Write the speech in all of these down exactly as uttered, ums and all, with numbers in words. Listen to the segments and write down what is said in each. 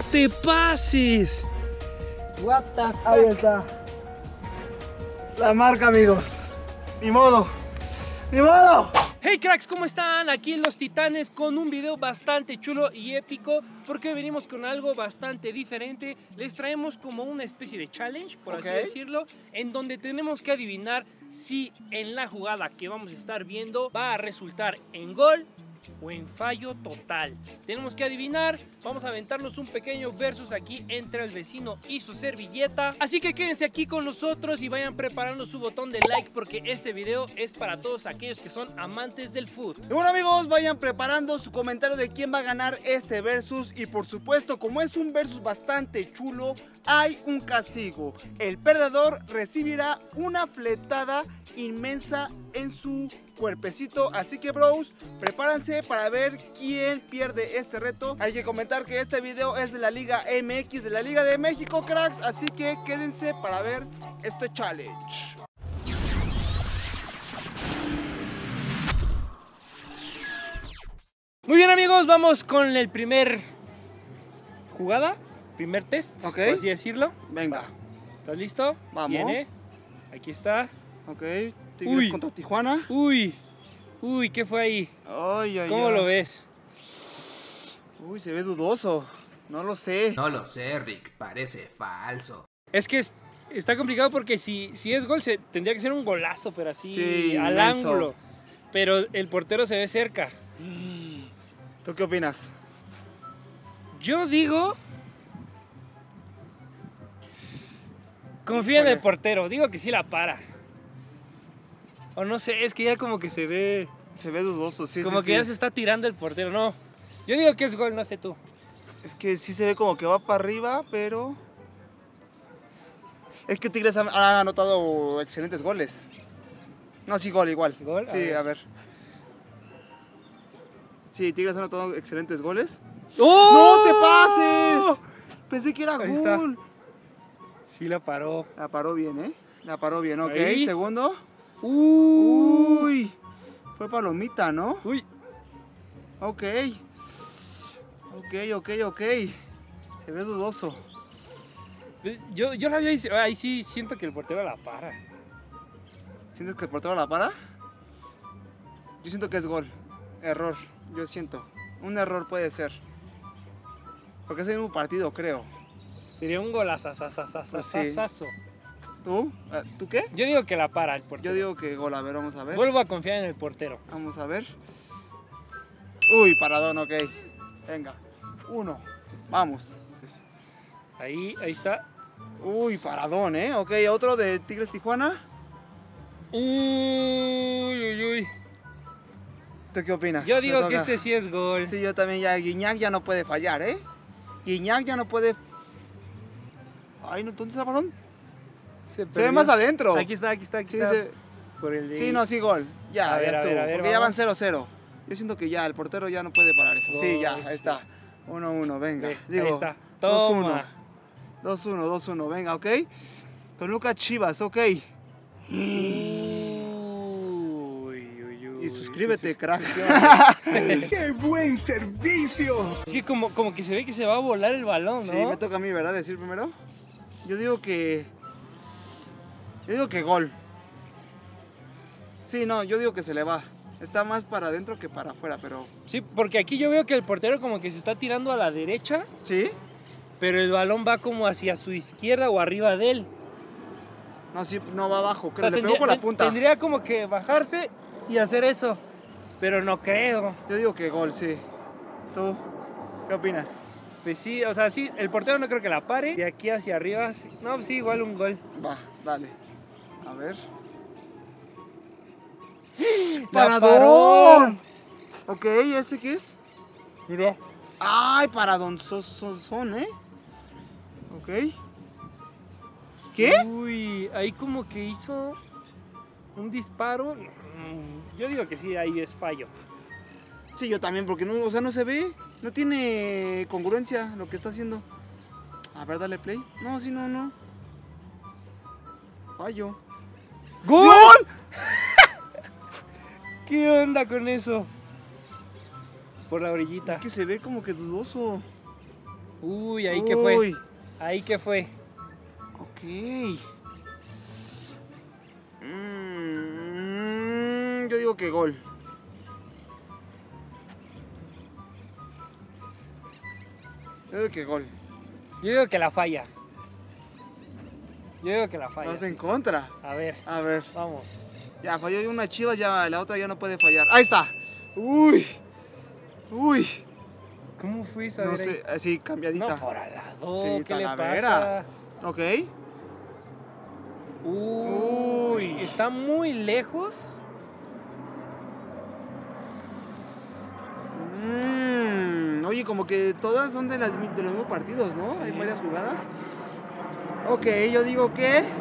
te pases! What the fuck? Ahí está. La marca, amigos. Ni modo. ¡Ni modo! Hey cracks, ¿cómo están? Aquí en Los Titanes con un video bastante chulo y épico porque venimos con algo bastante diferente. Les traemos como una especie de challenge, por Ok. así decirlo, en donde tenemos que adivinar si en la jugada que vamos a estar viendo va a resultar en gol o en fallo total. Tenemos que adivinar, vamos a aventarnos un pequeño versus aquí entre el vecino y su servilleta. Así que quédense aquí con nosotros y vayan preparando su botón de like porque este video es para todos aquellos que son amantes del fútbol. Y bueno, amigos, vayan preparando su comentario de quién va a ganar este versus. Y por supuesto, como es un versus bastante chulo, hay un castigo. El perdedor recibirá una fletada inmensa en su cuerpecito. Así que, bros, prepárense para ver quién pierde este reto. Hay que comentar que este video es de la Liga M X, de la Liga de México, cracks. Así que quédense para ver este challenge. Muy bien, amigos, vamos con el primer jugada, primer test, Ok. por así decirlo. Venga. ¿Estás listo? Vamos. Viene. Aquí está. Ok, Tigres Uy. contra Tijuana. Uy, uy, ¿qué fue ahí? Ay, ay, ¿Cómo ay. lo ves? Uy, se ve dudoso. No lo sé. No lo sé, Rick, parece falso. Es que es- está complicado porque si, si es gol se, tendría que ser un golazo, pero así Sí, al inmenso. ángulo. Pero el portero se ve cerca. ¿Tú qué opinas? Yo digo... Confía en el Híjole. portero, digo que sí la para. O no sé, es que ya como que se ve... Se ve dudoso, sí, como sí, que sí. ya se está tirando el portero, no. Yo digo que es gol, no sé tú. Es que sí se ve como que va para arriba, pero... Es que Tigres ha, ha anotado excelentes goles. No, sí, gol igual. ¿Gol? A Sí, ver. a ver. Sí, Tigres ha anotado excelentes goles. ¡Oh! ¡No te pases! Pensé que era Ahí está. gol. Sí la paró. La paró bien, ¿eh? La paró bien, ok. Ahí. Segundo. Uh. Uy. Fue palomita, ¿no? Uy. Ok. Ok, ok, ok. Se ve dudoso. Yo, yo la vi ahí, ahí sí siento que el portero la para. ¿Sientes que el portero la para? Yo siento que es gol. Error, yo siento. Un error puede ser. Porque es el mismo partido, creo. Sería un golazazazazazazazo. ¿Tú? Eh, ¿Tú qué? Yo digo que la para el portero. Yo digo que gol. A ver, vamos a ver. Vuelvo a confiar en el portero. Vamos a ver. Uy, paradón, ok. Venga. Uno. Vamos. Ahí, ahí está. Uy, paradón, ¿eh? Ok, otro de Tigres Tijuana. Uy, uy, uy. ¿Tú qué opinas? Yo Te digo que toca. este sí es gol. Sí, yo también ya. Guiñac ya no puede fallar, ¿eh? Guiñac ya no puede... Ay, no, ¿dónde está el balón? Se ve perdió. más adentro. Aquí está, aquí está, aquí Sí, está. se- Por el de- sí, no, sí, gol. Ya, A ver, ya a estuvo. ver, a ver, porque ya van vamos. cero cero. Yo siento que ya el portero ya no puede parar eso. Sí, ya, Gol, ahí sí. está. uno uno, venga. Ve, Digo, ahí está. dos uno. Toma. dos uno, dos uno, venga, ¿ok? Toluca Chivas, ok. Uy, uy, uy. Y suscríbete, Sus- crack. ¡Qué buen servicio! Es que como, como que se ve que se va a volar el balón, ¿no? Sí, me toca a mí, ¿verdad? Decir primero. Yo digo que... Yo digo que gol. Sí, no, yo digo que se le va. Está más para adentro que para afuera, pero... Sí, porque aquí yo veo que el portero como que se está tirando a la derecha, ¿Sí? pero el balón va como hacia su izquierda o arriba de él. No, sí, no va abajo. O Creo, sea, le pegó tendría, con la ten- punta. tendría como que bajarse y hacer eso, pero no creo. Yo digo que gol, sí. ¿Tú qué opinas? Pues sí, o sea, sí, el portero no creo que la pare. De aquí hacia arriba, sí. No, pues sí, igual un gol. Va, dale. A ver. ¡La ¡Paradón! Ok, ¿ese qué es? Mira. ¡Ay, paradón! Son, son, son, ¿eh? Ok. ¿Qué? Uy, ahí como que hizo un disparo. Mm, Yo digo que sí, ahí es fallo. Sí, yo también, porque no, o sea, no se ve. No tiene congruencia lo que está haciendo. A ver, dale play. No, sí, no, no. Fallo. ¡Gol! ¿Qué onda con eso? Por la orillita. Es que se ve como que dudoso. Uy, ahí que fue. Uy. Ahí que fue. Ok. Mm, yo digo que gol. Yo digo que gol. Yo digo que la falla. Yo digo que la falla. Vas en sí. contra. A ver, A ver. vamos. Ya falló una Chivas, ya la otra ya no puede fallar. Ahí está. Uy. Uy. ¿Cómo fue eso? A No ver, sé, ahí. así cambiadita. No, por al lado. Sí, ¿Qué le Talavera. pasa? Ok. Uy, Uy. está muy lejos. Mm, oye, como que todas son de, las, mi- de los mismos partidos, ¿no? Sí. Hay varias jugadas. Ok, yo digo que... Es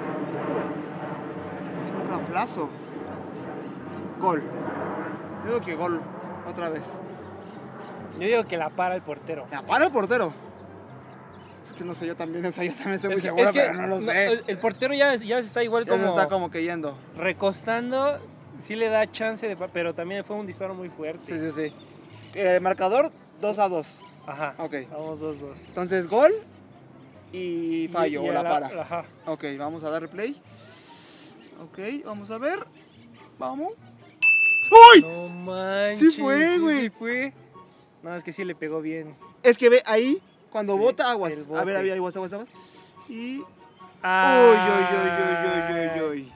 un raflazo. Gol. Yo digo que gol. Otra vez. Yo digo que la para el portero. Ya, para el portero. Es que no sé, yo también, o sea, yo también estoy muy Es que, seguro, es que pero no lo sé. el, el portero ya, ya está igual Ya como, se está como que yendo. recostando. Sí le da chance, de, pa- pero también fue un disparo muy fuerte. Sí, sí, sí. Eh, marcador dos a dos. Ajá. Ok. Vamos dos dos. Entonces, gol y fallo, Y- y o a la para. Ajá. Ok, vamos a darle play. Ok, vamos a ver. Vamos. ¡Uy! No manches. Sí fue, güey. Sí fue. No, es que sí le pegó bien. Es que ve ahí, cuando Sí, bota aguas. el A bote. ver, había aguas, aguas, aguas. Y. Ah. Uy, uy, uy, uy, uy, uy, uy.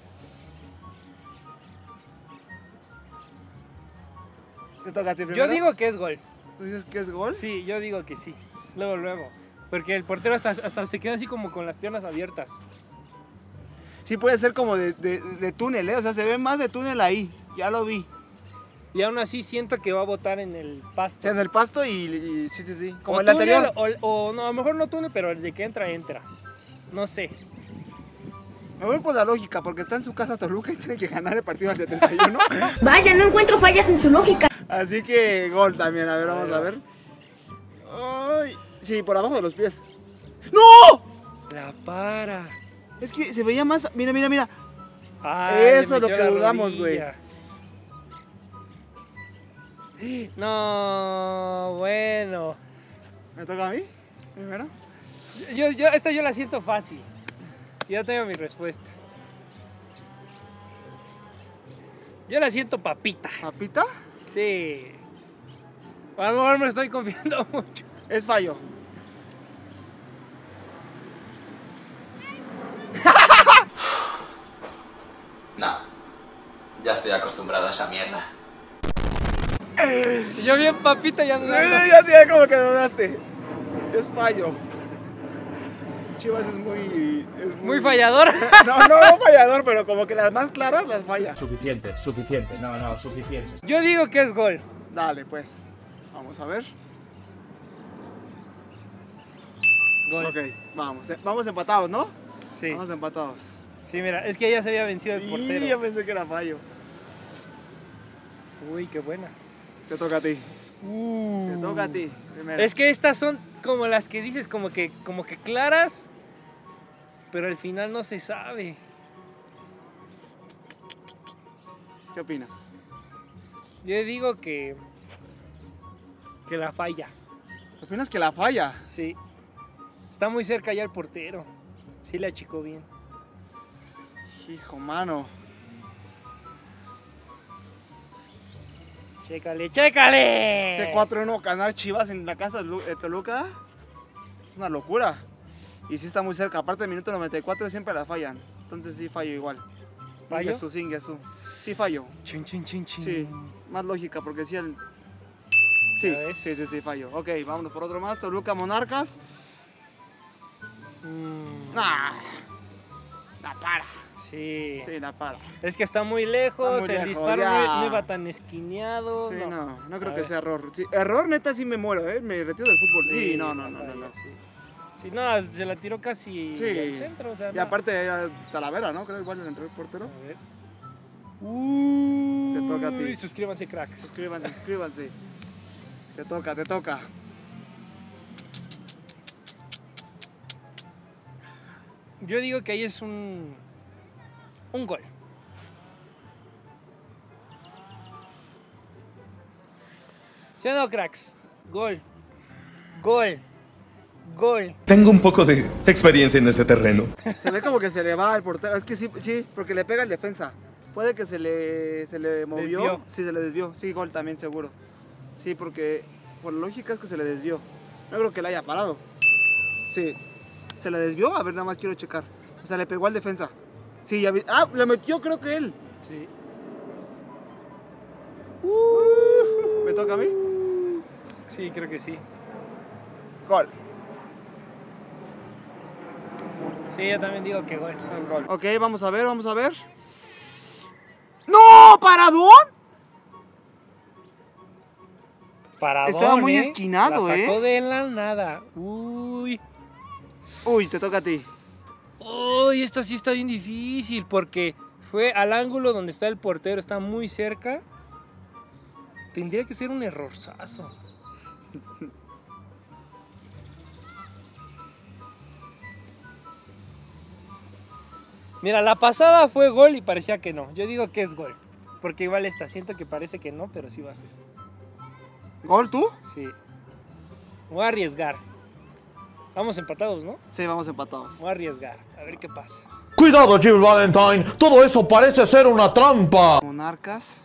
Te toca a ti primero. Yo digo que es gol. ¿Tú dices que es gol? Sí, yo digo que sí. Luego, luego. Porque el portero hasta, hasta se queda así como con las piernas abiertas. Sí, puede ser como de, de, de túnel, ¿eh? O sea, se ve más de túnel ahí. Ya lo vi. Y aún así siento que va a botar en el O pasto. sea, en el pasto y, y sí, sí, sí. Como O el túnel, anterior. O, o no, a lo mejor no túnel, pero el de que entra, entra. No sé. Me voy por la lógica, porque está en su casa Toluca y tiene que ganar el partido al setenta y uno. Vaya, no encuentro fallas en su lógica. Así que gol también. A ver, vamos a Ahí va. ver. Ay, sí, por abajo de los pies. ¡No! La para. Es que se veía más. Mira, mira, mira. Ay, le Eso es lo metió que la dudamos, güey. rodilla. No, bueno. ¿Me toca a mí? Primero. Yo, yo, esta yo la siento fácil. Ya tengo mi respuesta. Yo la siento papita. ¿Papita? Sí. A lo mejor me estoy confiando mucho. Es fallo. No, ya estoy acostumbrado a esa mierda. Yo bien papita ya no. Eh, ya tiene como que dudaste. Es fallo. Chivas es muy. Es Muy fallador. No, no, no fallador, pero como que las más claras las falla. Suficiente, suficiente, no, no, suficiente. Yo digo que es gol. Dale, pues. Vamos a ver. Gol. Ok, vamos. eh, Vamos empatados, ¿no? Sí. Vamos empatados. Sí, mira, es que ya se había vencido el Sí, portero. yo pensé que era fallo. Uy, qué buena. Te toca a ti. Te toca a ti. Primero. Es que estas son como las que dices, como que, como que claras, pero al final no se sabe. ¿Qué opinas? Yo digo que. que la falla. ¿Qué opinas que la falla? Sí. Está muy cerca ya el portero. Sí le achicó bien. Hijo, mano. Chécale, chécale. Este cuatro uno ganar Chivas en la casa de Lu- de Toluca es una locura. Y sí está muy cerca. Aparte del minuto noventa y cuatro siempre la fallan. Entonces sí fallo igual. ¿Fallo? Jesús, sin Jesús. Sí fallo. Chin, chin, chin, chin. Sí. Más lógica porque sí el... Sí, ¿Ya ves? sí, sí, sí, fallo. Ok, vámonos por otro más. Toluca Monarcas. Mm, Nah. La para. sí. Sí, la para. Es que está muy lejos, Está muy el lejos, disparo ya. no, no iba tan esquineado. Sí, no, no, creo A que ver. sea error. Sí, error, neta, sí me muero, ¿eh? Me retiro del fútbol. Sí, no, no, la no, no, no. falla, Sí. Sí, no, se la tiró casi Sí. al centro, o sea, Y no. aparte era Talavera, ¿no? Creo igual el entró el portero. A ver. Uy, Te toca a ti. suscríbanse, cracks. Suscríbanse, suscríbanse. Te toca, te toca. Yo digo que ahí es un un gol. ¿Sí o no, cracks? Gol. Gol. gol. Tengo un poco de experiencia en ese terreno. Se ve como que se le va al portero. Es que sí, sí, porque le pega el defensa. Puede que se le, se le movió. Desvió. Sí, se le desvió. Sí, gol también seguro. Sí, porque por lógica es que se le desvió. No creo que le haya parado. Sí. ¿Se le desvió? A ver, nada más quiero checar. O sea, le pegó al defensa. Sí, ya vi. Ah, le metió creo que él. Sí. ¿Me toca a mí? Sí, creo que sí. Gol. Sí, yo también digo que gol. Es gol. Ok, vamos a ver, vamos a ver. ¡No! ¿Paradón? Paradón, Estaba muy ¿eh? esquinado, la sacó ¿eh? de la nada. Uy. Uy, te toca a ti. Uy, esta sí está bien difícil porque fue al ángulo donde está el portero, está muy cerca. Tendría que ser un errorzazo. Mira, la pasada fue gol y parecía que no. Yo digo que es gol. Porque igual esta, siento que parece que no, pero sí va a ser. ¿Gol tú? Sí. Voy a arriesgar. Vamos empatados, ¿no? Sí, vamos empatados. Voy a arriesgar. A ver qué pasa. Cuidado, Jill Valentine. Todo eso parece ser una trampa. Monarcas.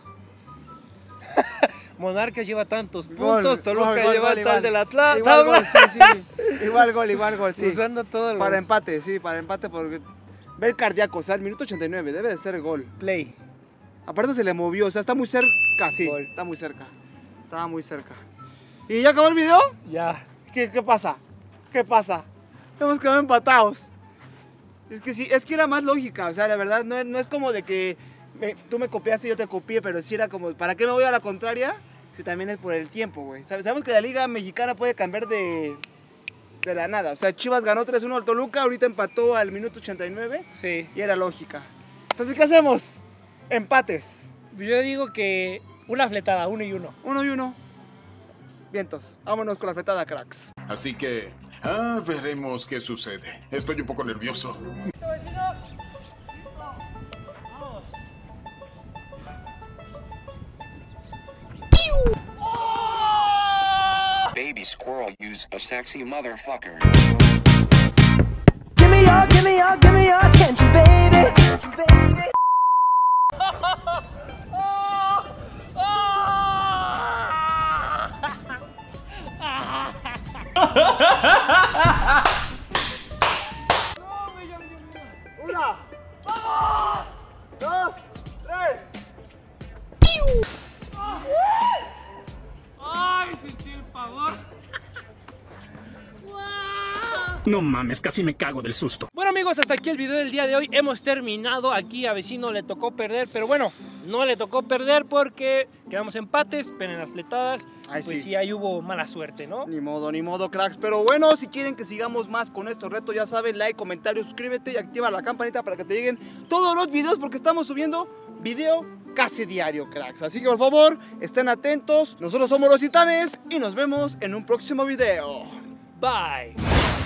Monarcas lleva tantos Gol, puntos, Toluca gol, gol, lleva gol, el tal igual. de la tla- Igual tabla. gol, sí, sí. Igual gol, igual gol, sí. Usando todos Para los- empate, sí, para empate porque... Ve el cardíaco, o sea, el minuto ochenta y nueve, debe de ser gol. Play. Aparte se le movió, o sea, está muy cerca, sí. Gol. Está muy cerca. Estaba muy cerca. ¿Y ya acabó el video? Ya. ¿Qué, qué pasa? ¿Qué pasa? Hemos quedado empatados. Es que sí, es que era más lógica, o sea, la verdad no, no es como de que me- tú me copiaste y yo te copié, pero sí era como, ¿para qué me voy a la contraria? Si también es por el tiempo, güey. Sab- Sabemos que la liga mexicana puede cambiar de, de la nada. O sea, Chivas ganó tres uno al Toluca, ahorita empató al minuto ochenta y nueve Sí. y era lógica. Entonces, ¿qué hacemos? Empates. Yo digo que una fletada, uno y uno. Uno y uno. Vientos. Vámonos con la fetada, cracks. Así que, ah, veremos qué sucede. Estoy un poco nervioso. Baby squirrel use a sexy motherfucker. Give me your, give me your, give me your attention, baby. Una. Dos. Tres. ¡Ay, sentí el pavor! No mames, casi me cago del susto. Bueno amigos, hasta aquí el video del día de hoy. Hemos terminado. Aquí a Vecino le tocó perder, pero bueno, no le tocó perder porque quedamos empates, pero en las fletadas, Ay, pues sí. sí, ahí hubo mala suerte, ¿no? Ni modo, ni modo, cracks. Pero bueno, si quieren que sigamos más con estos retos, ya saben, like, comentario, suscríbete y activa la campanita para que te lleguen todos los videos porque estamos subiendo video casi diario, cracks. Así que por favor, estén atentos. Nosotros somos los Titanes y nos vemos en un próximo video. Bye.